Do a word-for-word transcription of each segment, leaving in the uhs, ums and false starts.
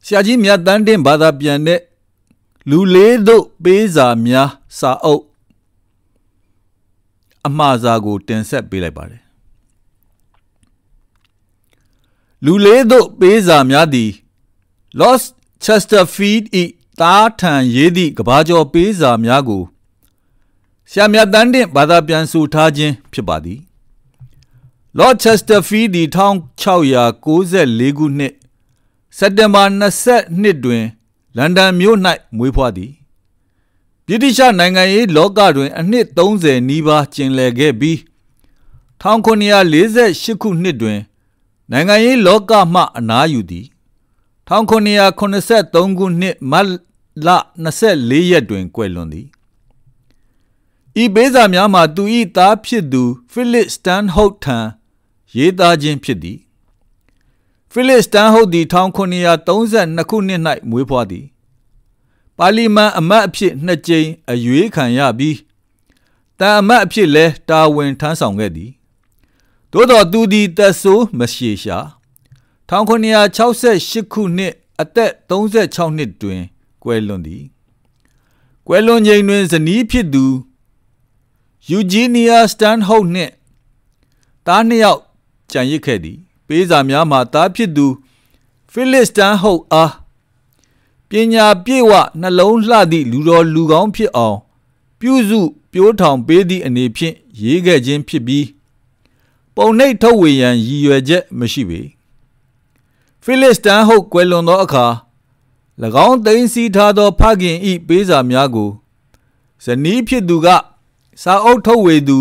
ဆရာကြီးမြတ်တန်းတင်ဘာသာပြန်တဲ့လူလေးတို့ပေးစာများစာအုပ်အမှားစာကိုတင်ဆက်ပေးလိုက်ပါတယ်လူလေးတို့ပေးစာများသည် Lost Chesterfield ၏တားထန်ရေးသည့်ကဘာကျော်ပေးစာများကိုဆရာမြတ်တန်းတင်ဘာသာပြန်ဆိုထားခြင်းဖြစ်ပါသည် Lord Chesterfield သည်၁၆၉၄ခုနှစ်စက်တင်ဘာ၂၂တွင်လန်ဒန်မြို့၌မွေးဖွားသည်ဗြိတိရှနိုင်ငံရေးလောကတွင်အနှစ်၃၀နီးပါးကျင်လည်ခဲ့ပြီး၁၉၄၈ခုနှစ်တွင်နိုင်ငံရေးလောကမှအနားယူသည်၁၉၇၃ခုနှစ်မတ်လ၂၄ရက်တွင်ကွယ်လွန်သည်ဤပေးစာများမှာသူ၏သားဖြစ်သူဖိလစ်စတန်ဟုတ်ထံရေးသားခြင်းဖြစ်သည်ဖိလစ်စတန်ဟုတ်သည်၁၉၃၂ခုနှစ်၌မွေးဖွားသည်ပါလီမန်အမတ်အဖြစ်နှစ်ကြိမ်အရွေးခံရပြီးတန်အမတ်အဖြစ်လည်းတာဝန်ထမ်းဆောင်ခဲ့သည်သို့သောသူသည်သက်ဆိုးမရှည်ရှာ၁၉၆၈ခုနှစ်အသက်၃၆နှစ်တွင်ကွယ်လွန်သည်ကွယ်လွန်ချိန်တွင်ဇနီးဖြစ်သူယူဂျီနီယာစတန်ဟုတ်နှင့်သားနှစ်ယောက်ကျန်ရစ်ခဲ့သည်ပေးစာများမှာသားဖြစ်သူဖိလစ်စတန်ဟုတ်အားပညာပြည့်ဝနှလုံးလှသည့်လူတော်လူကောင်းဖြစ်အောင်ပြုစုပြိုးထောင်ပေးသည့်အနေဖြင့်ရေးခဲ့ခြင်းဖြစ်ပြီးပုံနှိပ်ထုတ်ဝေရန်ရည်ရွယ်ချက်မရှိပေဖိလစ်စတန်ဟုတ်ကွယ်လွန်သောအခါ၎င်းသိမ်းဆည်းထားသောဖခင်၏ပေးစာများကိုဇနီးဖြစ်သူကစာအုပ်ထုတ်ဝေသူ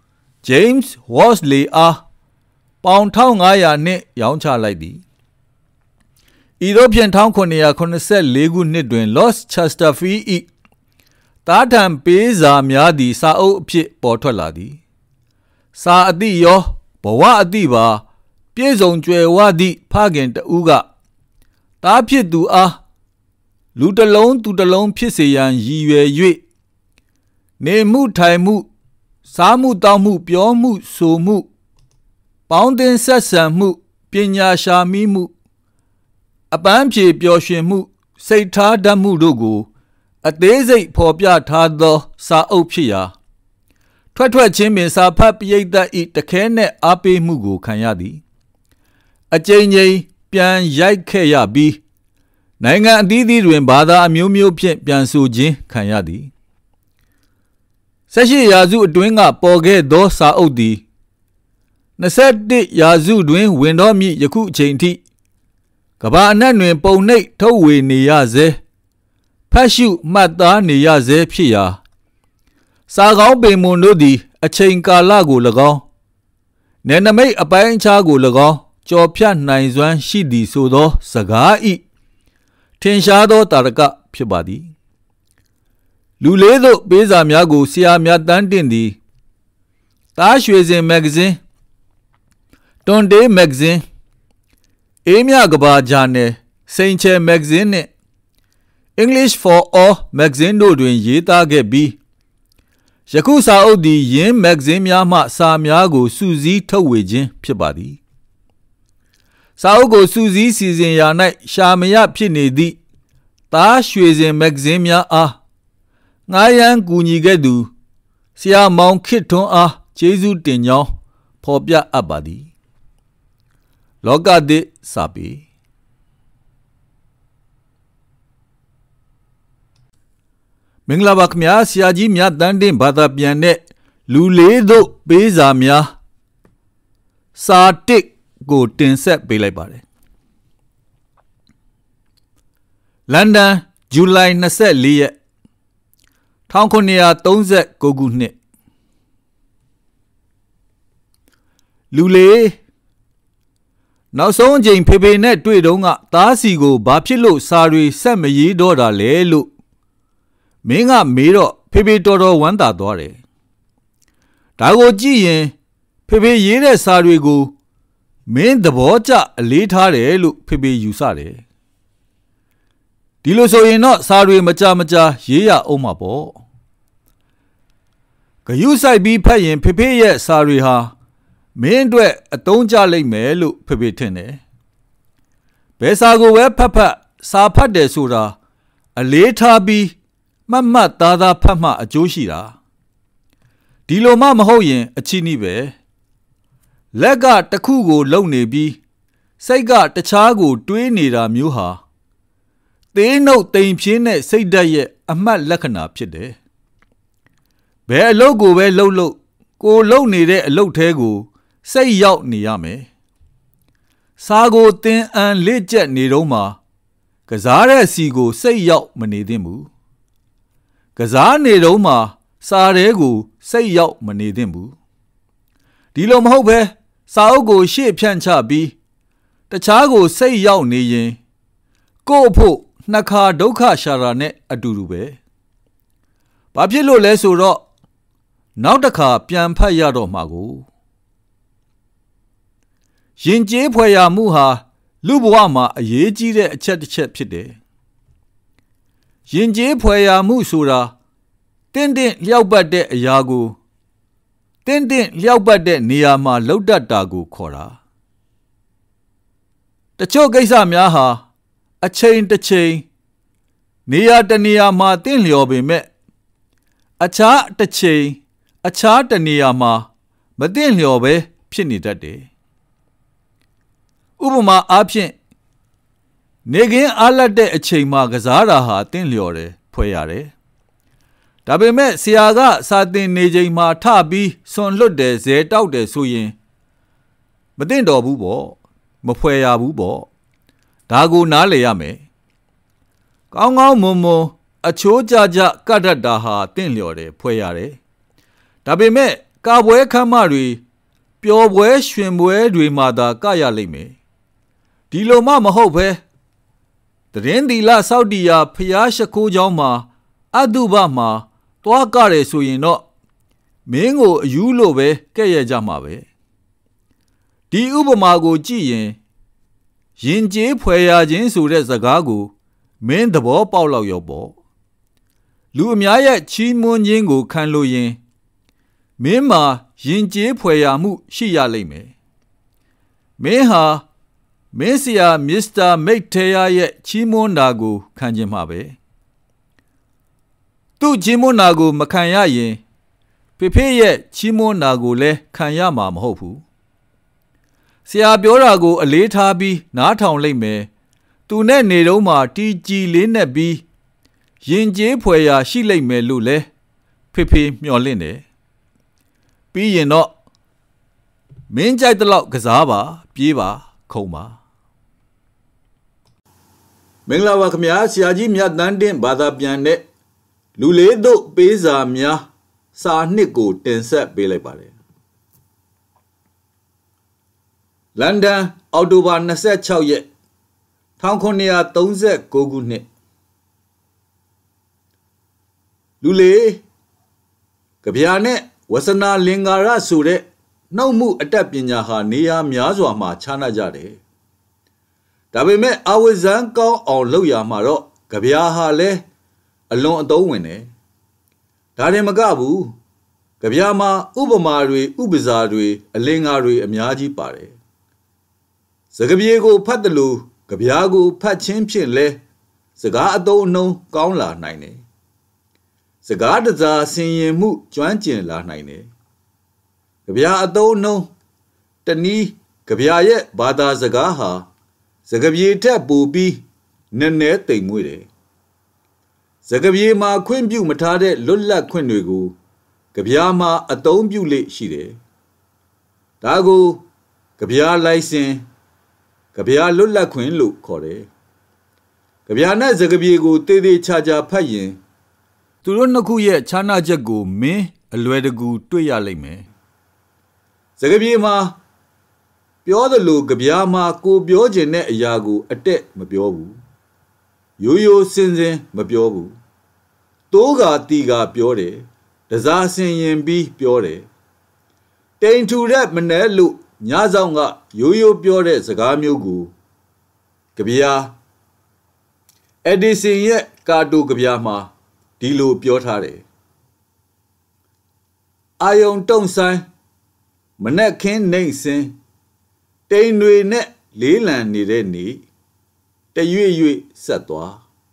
James Worsley အားပေါင်၁၅၀၀နှင့်ရောင်းချလိုက်သည်ဤသို့ဖြင့်၁၉၇၄ခုနှစ်တွင် Lost Chesterfield ၏တားထန်ပေးစာများသည့်စာအုပ်အဖြစ်ပေါ်ထွက်လာသည်စာအသည့်ရောဘဝအသည့်ပါပြည့်စုံကြွယ်ဝသည့်ဖခင်တဦးကတားဖြစ်သူအားလူတစ်လုံးသူတစ်လုံးဖြစ်စေရန်ရည်ရွယ်၍နေမှုထိုင်မှုစားမှုတောက်မှုပြောမှုဆိုမှုပေါင်းတင်ဆက်ဆံမှုပညာရှာမိမှုအပန်းဖြေပျော်ရွှင်မှုစိတ်ထားတတ်မှုတို့ကိုအသေးစိတ်ဖော်ပြထားသောစာအုပ်ဖြစ်ရာထွက်ထွက်ချင်းပင်စာဖတ်ပရိသတ်၏တခဲနှင့်အားပေးမှုကိုခံရသည်အကြိမ်ကြိမ်ပြန်ရိုက်ခဲ့ရပြီးနိုင်ငံအသီးသီးတွင်ဘာသာအမျိုးမျိုးဖြင့်ပြန်ဆိုခြင်းခံရသည်၁၈ရာစုအတွင်းကပေါ်ခဲ့သောစာအုပ်သည်၂၁ရာစုတွင်ဝင်တော်မူယခုအချိန်ထိကမ္ဘာအနှံ့တွင်ပုံနှိပ်ထုတ်ဝေနေရစေဖတ်ရှုမှတ်သားနေရစေဖြစ်ရာစာကောင်းပေမွန်တို့သည်အချိန်ကာလကို၎င်းနယ်နိမိတ်အပိုင်းအခြားကို၎င်းကြော်ဖြတ်နိုင်စွမ်းရှိသည်ဆိုသောစကား၏ထင်ရှားသောတာရကဖြစ်ပါသည်လူလေးတို့ပေးစာများကိုဆရာမြတ်တန်းတင်သည်သားရွှေစင်မဂ္ဂဇင်းတွန်တေးမဂ္ဂဇင်းအေးမြကဘာဂျာနယ်စိန်ချယ်မဂ္ဂဇင်းနှင့် English for All မဂ္ဂဇင်းတို့တွင်ရေးသားခဲ့ပြီးယခုစာအုပ်သည်ယင်းမဂ္ဂဇင်းများမှစာများကိုစုစည်းထုတ်ဝေခြင်းဖြစ်ပါသည်စာအုပ်ကိုစုစည်းစီစဉ်ရာ၌ရှာမရဖြစ်နေသည့်သားရွှေစင်မဂ္ဂဇင်းများအားငှားရမ်းကူညီခဲ့သူဆရာမောင်ခေတ်ထွန်းအားကျေးဇူးတင်ကြောင်းဖော်ပြအပ်ပါသည်လောကသစ်စာပေမင်္ဂလာပါခင်ဗျာဆရာကြီးမြတ်တန်းတင်ဘာသာပြန်တဲ့လူလေးတို့ပေးစာများစာတစ်ကိုတင်ဆက်ပေးလိုက်ပါတယ်လန်ဒန်ဇူလိုင်၂၄ရက်၁၉၃၉ခုနှစ်လူလေးနောက်ဆုံးအချိန်ဖေဖေနဲ့တွေ့တုန်းကသားစီကိုဘာဖြစ်လို့စာတွေဆက်မရေးတော့တာလဲလို့မင်းကမေးတော့ဖေဖေတော်တော်ဝမ်းသာသွားတယ်ဒါကိုကြည့်ရင်ဖေဖေရေးတဲ့စာတွေကိုမင်းသဘောကျအလေးထားတယ်လို့ဖေဖေယူဆတယ်ဒီလိုဆိုရင်တော့စာတွေမကြမကြရေးရအောင်မှာပေါ့ဂယုစိုက်ပြီးဖတ်ရင်ဖေဖေရဲ့စာတွေဟာမင်းအတွက်အသုံးကျလိမ့်မယ်လို့ဖေဖေထင်တယ်ဘယ်စာကိုပဲဖတ်ဖတ်စာဖတ်တယ်ဆိုတာအလေးထားပြီးမှတ်မှတ်သားသားဖတ်မှအကျိုးရှိတာဒီလိုမှမဟုတ်ရင်အချီးနှီးပဲလက်ကတစ်ခုကိုလုံနေပြီးစိတ်ကတခြားကိုတွေးနေတာမျိုးဟာသေးနှုတ်တိမ်ဖြင်းတဲ့စိတ်ဓာတ်ရဲ့အမှတ်လက္ခဏာဖြစ်တယ်ဘယ်အလုပ်ကိုပဲလှုပ်လှုပ်ကိုလှုပ်နေတဲ့အလုပ်ထဲကိုစိတ်ရောက်နေရမယ်စာကိုသင်အန်လေ့ကျက်နေတော့မှကစားတဲ့စီကိုစိတ်ရောက်မနေသင့်ဘူးကစားနေတော့မှစာတဲကိုစိတ်ရောက်မနေသင့်ဘူးဒီလိုမဟုတ်ပဲစာအုပ်ကိုရှေ့ဖြန့်ချပြီးတခြားကိုစိတ်ရောက်နေရင်ကိုယ့်အဖို့နှစ်ခါဒုက္ခရှာတာနဲ့အတူတူပဲဘာဖြစ်လို့လဲဆိုတော့နောက်တစ်ခါပြန်ဖတ်ရတော့မှာကိုရင်ကျေးဖွယ်ရမှုဟာလူဘဝမှာအရေးကြီးတဲ့အချက်တစ်ချက်ဖြစ်တယ်ရင်ကျေးဖွယ်ရမှုဆိုတာတင့်တင့်လျောက်ပတ်တဲ့အရာကိုတင့်တင့်လျောက်ပတ်တဲ့နေရာမှာလှုပ်တတ်တာကိုခေါ်တာတချို့ကိစ္စများဟာအချိန်တစ်ချိန်နေရာတစ်နေရာမှာတင့်လျော်ပေမဲ့အခြားတစ်ချိန်အခြားတစ်နေရာမှာမတင့်လျော်ပဲဖြစ်နေတတ်တယ်ဥပမာအားဖြင့်နေကင်းအားလတ်တဲ့အချိန်မှာကစားတာဟာတင့်လျော်တယ်ဖွဲ့ရတယ်ဒါပေမဲ့ဆရာကစာသင်နေချိန်မှာထပြီးစွန်လွတ်တယ်ဇဲတောက်တယ်ဆိုရင်မတင့်တော်ဘူးပေါ့မဖွဲ့ရဘူးပေါ့ဒါကိုနားလည်ရမယ်ကောင်းကောင်းမွန်မွန်အချိုးကြကြကတ်တတ်တာဟာတင့်လျော်တယ်ဖွဲ့ရတယ်ဒါပေမဲ့ကာပွဲခမ်းမတွေပျော်ပွဲရွှင်ပွဲတွေမှာသာကရလိမ့်မယ်ဒီလိုမှမဟုတ်ပဲတရင်သီလစောက်တီယာဖျားရှိခိုးเจ้าမှာအတုပမှာတွားကြတယ်ဆိုရင်တော့မင်းကိုအယူလို့ပဲကဲ့ရဲ့ကြမှာပဲဒီဥပမာကိုကြည့်ရင်ရင်ကျေးဖွယ်ရခြင်းဆိုတဲ့စကားကိုမင်းသဘောပေါက်လောက်ရောပေါ့လူအများရဲ့ချီးမွမ်းခြင်းကိုခံလို့ရင်မင်းမှာရင်ကျေးဖွယ်ရမှုရှိရလိမ့်မယ်မင်းဟာမင်းဆရာမစ္စတာမိတ်ထေယာရဲ့ချီးမွမ်းတာကိုခံခြင်းမှာပဲသူ့ချီးမွမ်းတာကိုမခံရရင်ဖေဖေရဲ့ချီးမွမ်းတာကိုလည်းခံရမှာမဟုတ်ဘူးဆရာပြောတာကိုအလေးထားပြီးနားထောင်လိုက်မယ်သူနဲ့နေတော့မှတီကြည်လေးနဲ့ပြီးရင်ကျေးဖွယ်ရာရှိလိုက်မယ်လို့လဲဖေဖေမျှော်လင့်တယ်ပြီးရင်တော့မင်းကြိုက်တဲ့လောက်ကစားပါပြေးပါခုံပါမင်္ဂလာပါခင်ဗျာဆရာကြီးမြတ်တန်းတင်ဘာသာပြန်တဲ့လူလေးတို့ပေးစာများစာနှစ်ကိုတင်ဆက်ပေးလိုက်ပါတယ်လန်ဒန်အောက်တိုဘာ၂၆ရက်၁၉၃၉ခုနှစ်လူလေးကဗျာနဲ့ဝဆနာလင်္ကာရဆိုတဲ့နှုတ်မှုအတတ်ပညာဟာနေရာများစွာမှာခြားနာကြတယ်ဒါပေမဲ့အဝဇန်ကောင်းအောင်လုပ်ရမှာတော့ကဗျာဟာလဲအလွန်အသုံးဝင်တယ်ဒါတင်မကဘူးကဗျာမှာဥပမာတွေဥပဇာတွေအလင်္ကာတွေအများကြီးပါတယ်စကားပြေကိုဖတ်တယ်လို့ကဗျာကိုဖတ်ခြင်းဖြင့်လဲစကားအသုံးအနှုန်းကောင်းလာနိုင်တယ်စကားတစားဆင်ရင်မှုကျွမ်းကျင်လာနိုင်တယ်ကဗျာအသုံးအနှုန်းတနည်းကဗျာရဲ့ဘာသာစကားဟာစကားပြေထက်ပိုပြီးနည်းနည်းတိမ်မွေ့တယ်စကားပြေမှာခွင့်ပြုမထားတဲ့လွတ်လပ်ခွင့်တွေကိုကဗျာမှာအသုံးပြုလေ့ရှိတယ်ဒါကိုကဗျာလိုင်စင်ကဗျာလွတ်လပ်ခွင့်လို့ခေါ်တယ်ကဗျာနဲ့စကားပြေကိုတေးသေးချာချာဖတ်ရင်သူတို့နှစ်ခုရဲ့ခြားနာချက်ကိုမင်းအလွယ်တကူတွေ့ရလိမ့်မယ်စကားပြေမှာပြောသလိုကဗျာမှာကိုပြောခြင်းတဲ့အရာကိုအတက်မပြောဘူးရိုးရိုးစင်စင်မပြောဘူးတိုးကတီကပြောတယ်တစားဆင်ရင်ပြီးပြောတယ်တိမ်ထူတဲ့မနဲ့လို့ညဆောင်ကရိုးရိုးပြောတဲ့စကားမျိုးကိုကဗျာအက်ဒီဆင်ရဲ့ကာတိုကဗျာမှာဒီလိုပြောထားတယ်အာယုံတုံဆိုင်မနဲ့ခင်းနှိမ့်စင်တိမ်တွေနဲ့လေးလံနေတဲ့နေ့တရွေ့ရွေ့ဆက်သွား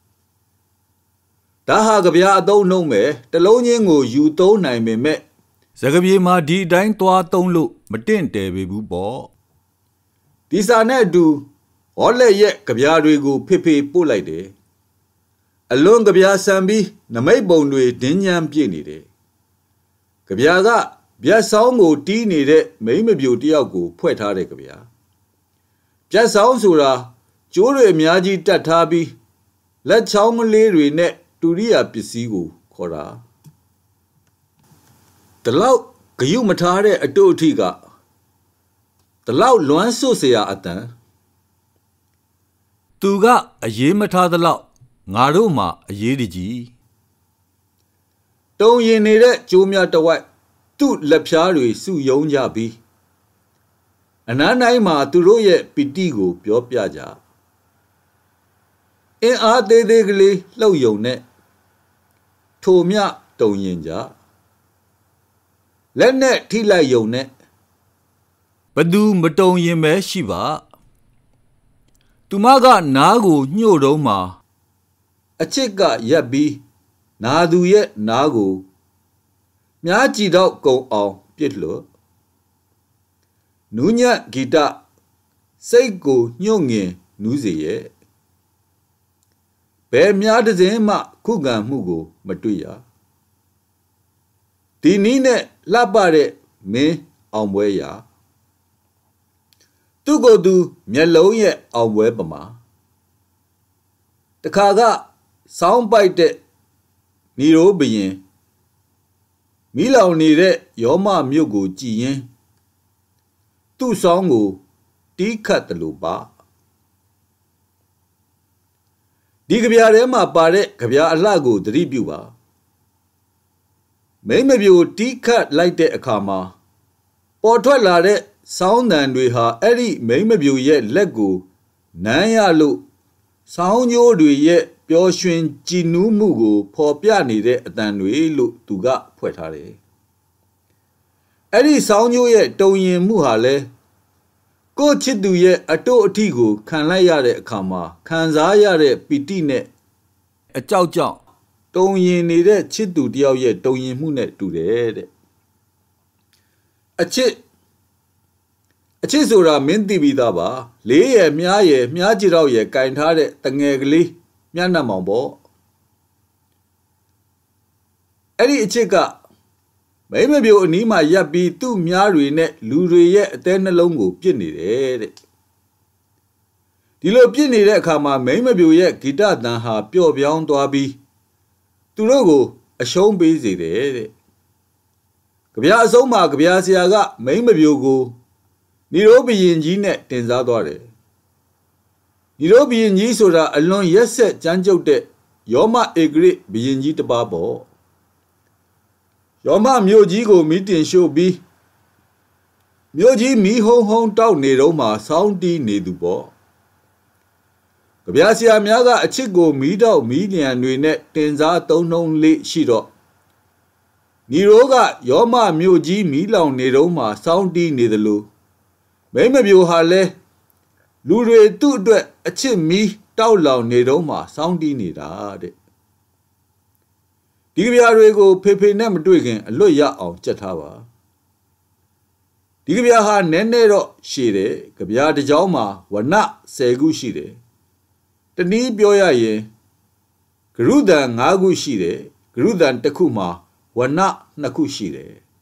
ဒါဟာကြပြာအသုံးနှုံးမဲ့တလုံးချင်းကိုယူသုံးနိုင်ပေမဲ့စကားပြေမှာဒီအတိုင်းသွားသုံးလို့မတင့်တယ်ပေဘူးပေါ့ဒီစာနဲ့အတူဟောလက်ရဲ့ကြပြာတွေကိုဖေဖေပို့လိုက်တယ်အလွန်ကြပြာဆန်ပြီးနမိတ်ပုံတွေဒင်းညမ်းပြည့်နေတယ်ကြပြာကဗျက်ဆောင်ကိုတီးနေတဲ့မိမပြိုတယောက်ကိုဖွဲ့ထားတဲ့ကြပြာဗျက်ဆောင်ဆိုတာကျိုးတွေအများကြီးတတ်ထားပြီးလက်ချောင်းကလေးတွေနဲ့တူရိယာပစ္စည်းကိုခေါ်တာတလောက်ဂယုမထားတဲ့အတုအထိကတလောက်လွမ်းဆွเสียအတန်သူကအရေးမထားသလောက်ငါတို့မှအရေးတကြီးတုံရင်နေတဲ့ကျိုးများတဝက်သူ့လက်ဖြားတွေစုယုံကြပြီးအနမ်းတိုင်းမှာသူတို့ရဲ့ပီတိကိုပြောပြကြအင်းအားသေးသေးကလေးလှုပ်ယုံနဲ့ထိုမြတုံရင်ကြလက်နဲ့ထိလိုက်ယုံနဲ့ဘသူမတုံရင်ပဲရှိပါသူမကနားကိုညှို့တော့မှာအချစ်ကရက်ပြီးနာသူရဲ့နားကိုမြားကြည်တော့ကုံအောင်ပြစ်လို့နူးညံ့ဂီတစိတ်ကိုညှို့ငင်နူးစေရဲ့ဘယ်မြားတစ်စင်းမှခုခံမှုကိုမတွေ့ရဒီနည်းနဲ့လှပတဲ့မင်းအောင်ပွဲရာသူကိုယ်သူမျက်လုံးရဲ့အောင်ပွဲပမာတခါကစောင်းပိုက်တဲ့နီရိုးဘရင်မီးလောင်နေတဲ့ယောမမြို့ကိုကြည်ရင်သူ့ဆောင်းကိုတီးခတ်တယ်လို့ပါဒီကြပြာထဲမှာပါတဲ့ကြပြာအလှကိုသတိပြုပါမိမပြိုတီးခတ်လိုက်တဲ့အခါမှာပေါ်ထွက်လာတဲ့ဆောင်းတန်တွေဟာအဲ့ဒီမိမပြိုရဲ့လက်ကိုနမ်းရလို့ဆောင်းညိုးတွေရဲ့ပျော်ရွှင်ကြည်နူးမှုကိုဖော်ပြနေတဲ့အတန်တွေလို့သူကဖွဲ့ထားတယ်အဲ့ဒီဆောင်းညိုးရဲ့တုံရင်မှုဟာလဲကိုချစ်သူရဲ့အတုအထိကိုခံလိုက်ရတဲ့အခါမှာခံစားရတဲ့ပီတိနဲ့အကြောက်ကြောက်တုံရင်နေတဲ့ချစ်သူတယောက်ရဲ့တုံရင်မှုနဲ့တူတယ်တဲ့အချစ်အချစ်ဆိုတာမင်းသိပြီးသားပါလေးရယ်မြားရယ်မြားကြည့်တော့ရယ်ကင်ထားတဲ့တငယ်ကလေးမျက်နှာမောင်ပေါ့အဲ့ဒီအချစ်ကမိမပြိုအနီးမှာရပ်ပြီးသူ့မြားတွေနဲ့လူတွေရဲ့အသေးနှလုံးကိုပြစ်နေတယ်တဲ့ဒီလိုပြစ်နေတဲ့အခါမှာမိမပြိုရဲ့ဂီတတန်ဟာပျော့ပြောင်းသွားပြီးသူတို့ကိုအရှုံးပေးစေတယ်တဲ့ကြပြာအဆုံးမှာကြပြာဆရာကမိမပြိုကိုနီရိုးဘရင်ကြီးနဲ့တင်စားသွားတယ်နီရိုးဘရင်ကြီးဆိုတာအလွန်ရက်ဆက်ကြမ်းကြုတ်တဲ့ယောမဧကရစ်ဘရင်ကြီးတစ်ပါးပေါ့ယောမမြို့ကြီးကိုမိတင်ရှို့ပြီးမြို့ကြီးမီးဟုံးဟုံးတောက်နေတော့မှဆောင်းတီးနေသူပေါ့ကြပြာဆရာများကအချစ်ကိုမီးတောက်မီးလျံတွေနဲ့တင်စားသုံးနှုံးလေးရှိတော့နီရိုးကယောမမြို့ကြီးမီးလောင်နေတော့မှဆောင်းတီးနေတယ်လို့မိမပြိုဟာလဲလူတွေသူ့အတွက်အချစ်မီးတောက်လောင်နေတော့မှစောင်းတီးနေတာတဲ့ဒီကြပြာတွေကိုဖေဖေနဲ့မတွေ့ခင်အလွတ်ရအောင်ကြက်ထားပါဒီကြပြာဟာနည်းနည်းတော့ရှည်တယ်ကြပြာတစ်ကြောင်းမှာဝနဆယ်ခုရှိတယ်တနည်းပြောရရင်ဂရုတန်ငါးခုရှိတယ်ဂရုတန်တစ်ခုမှာဝနနှစ်ခုရှိတယ်